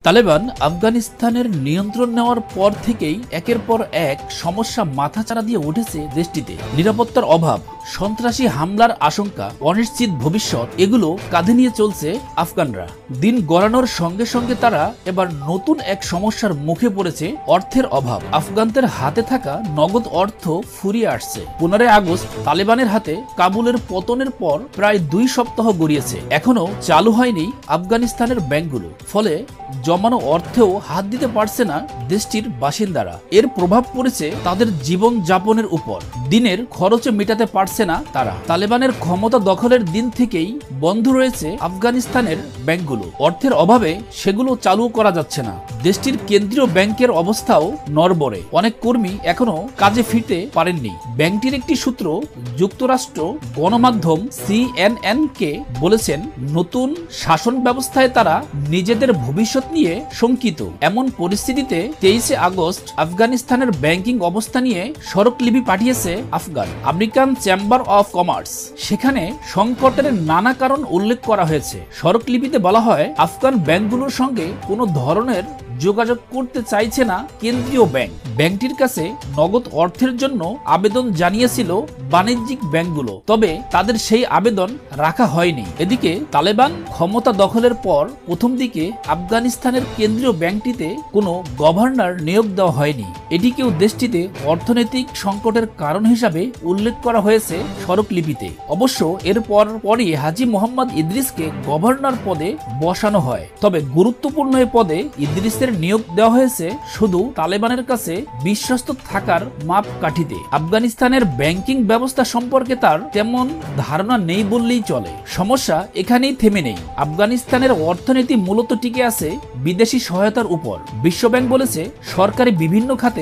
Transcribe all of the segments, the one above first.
তালেবান আফগানিস্তানের নিয়ন্ত্রণ নেওয়ার পর থেকেই একের পর এক সমস্যা মাথাচাড়া দিয়ে উঠেছে দেশটিতে। নিরাপত্তার অভাব, সন্ত্রাসী হামলার আশঙ্কা, অনিশ্চিত ভবিষ্যৎ, এগুলো কাঁধে নিয়ে চলছে আফগানরা। দিন গড়ানোর সঙ্গে সঙ্গে তারা এবার নতুন এক সমস্যার মুখে পড়েছে, অর্থের অভাব। আফগানদের হাতে থাকা নগদ অর্থ ফুরিয়ে আসছে। 15 আগস্ট তালেবানের হাতে কাবুলের পতনের পর প্রায় 2 সপ্তাহ গড়িয়েছে, এখনো চালু হয়নি আফগানিস্তানের ব্যাংকগুলো। ফলে জমানো অর্থেও হাত দিতে পারছে না দেশটির বাসিন্দারা। এর প্রভাব পড়েছে তাদের জীবন যাপনের উপর। দিনের খরচও মেটাতে পারছে না তারা। তালেবানের ক্ষমতা দখলের দিন থেকেই বন্ধ রয়েছে আফগানিস্তানের ব্যাংকগুলো। অর্থের অভাবে সেগুলো চালু করা যাচ্ছে না। দেশটির কেন্দ্রীয় ব্যাংকের অবস্থাও নড়বড়ে। অনেক কর্মী এখনো কাজে ফিরতে পারেননি। ব্যাংকটির একটি সূত্র যুক্তরাষ্ট্র গণমাধ্যম CNN কে বলেছেন, নতুন শাসন ব্যবস্থায় তারা নিজেদের ভবিষ্যৎ নিয়ে শঙ্কিত। এমন পরিস্থিতিতে 23 আগস্ট আফগানিস্তানের ব্যাংকিং অবস্থা নিয়ে স্মারকলিপি পাঠিয়েছে Afghan American chamber of commerce. সেখানে সংকটের নানা কারণ উল্লেখ করা হয়েছে। স্মারকলিপিতে বলা হয়, আফগান ব্যাংকগুলোর সঙ্গে কোনো ধরনের যোগাযোগ করতে চাইছে না কেন্দ্রীয় ব্যাংক। ব্যাংকটির কাছে নগদ অর্থের জন্য আবেদন জানিয়েছিল বাণিজ্যিক ব্যাংকগুলো, তবে তাদের সেই আবেদন রাখা হয়নি। এদিকে তালেবান ক্ষমতা দখলের পর প্রথম দিকে আফগানিস্তানের কেন্দ্রীয় ব্যাংকটিতে কোনো গভর্নর নিয়োগ দেওয়া হয়নি। এটিকেও দেশটিতে অর্থনৈতিক সংকটের কারণ হিসাবে উল্লেখ করা হয়েছে স্মারকলিপিতে। অবশ্য এরপর পরই হাজী মোহাম্মদ ইদ্রিসকে গভর্নর পদে বসানো হয়। তবে গুরুত্বপূর্ণ এই পদে ইদ্রিসের নিয়োগ দেওয়া হয়েছে শুধু তালেবানের কাছে বিশ্বস্ত থাকার মাপকাঠিতে। আফগানিস্তানের ব্যাংকিং ব্যবস্থা সম্পর্কে তার তেমন ধারণা নেই বললেই চলে। সমস্যা এখানেই থেমে নেই। আফগানিস্তানের অর্থনীতি মূলত টিকে আছে বিদেশি সহায়তার উপর। বিশ্বব্যাংক বলেছে, সরকারি বিভিন্ন খাতে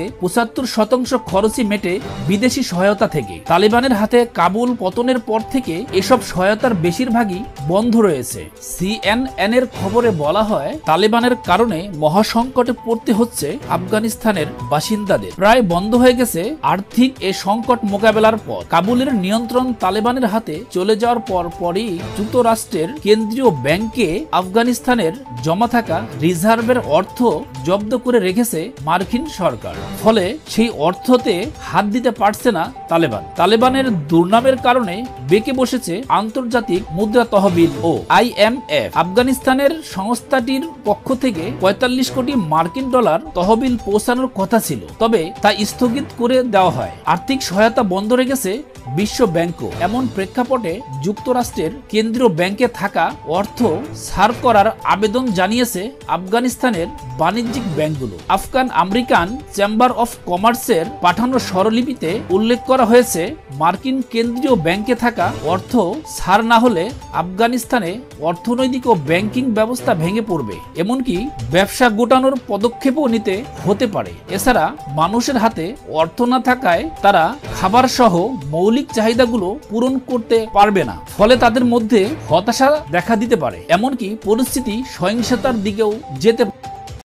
75% খরচই মেটে বিদেশি সহায়তা থেকে। তালেবানের হাতে কাবুল পতনের পর থেকে এসব সহায়তার বেশিরভাগই বন্ধ রয়েছে। CNN এর খবরে বলা হয়, তালেবানের কারণে মহাসংকটে পড়তে হচ্ছে আফগানিস্তানের বাসিন্দাদের। প্রায় বন্ধ হয়ে গেছে আর্থিক এ সংকট মোকাবেলার পর। কাবুলের নিয়ন্ত্রণ তালেবানের হাতে চলে যাওয়ার পরই যুক্তরাষ্ট্রের কেন্দ্রীয় ব্যাংকে আফগানিস্তানের জমা থাকা রিজার্ভের অর্থ জব্দ করে রেখেছে মার্কিন সরকার। ফলে সেই অর্থতে হাত দিতে পারছে না তালেবান। তালেবানের দুর্নামের কারণে বেঁকে বসেছে আন্তর্জাতিক মুদ্রা তহবিল ও IMF। আফগানিস্তানের সংস্থাটির পক্ষ থেকে 45 কোটি মার্কিন ডলার তহবিল পৌঁছানোর কথা ছিল, তবে তা স্থগিত করে দেওয়া হয়। আর্থিক সহায়তা বন্ধ রেখেছে বিশ্ব ব্যাংকও। এমন প্রেক্ষাপটে যুক্তরাষ্ট্রের কেন্দ্রীয় ব্যাংকে থাকা অর্থ ছাড় করার আবেদন জানিয়েছে আফগানিস্তানের বাণিজ্যিক ব্যাংকগুলো। আফগান আমেরিকান চেম্বার অফ কমার্সের পাঠানো স্বরলিপিতে উল্লেখ করা হয়েছে, মার্কিন কেন্দ্রীয় ব্যাংকে থাকা অর্থ ছাড় না হলে আফগানিস্তানে অর্থনৈতিক ও ব্যাংকিং ব্যবস্থা ভেঙে পড়বে, এমনকি ব্যবসা গোটানোর পদক্ষেপও নিতে হতে পারে। এছাড়া মানুষের হাতে অর্থ না থাকায় তারা খাবার সহ মৌলিক চাহিদাগুলো পূরণ করতে পারবে না। ফলে তাদের মধ্যে হতাশা দেখা দিতে পারে, এমনকি পরিস্থিতি সহিংসতার দিকেও যেতে পারে।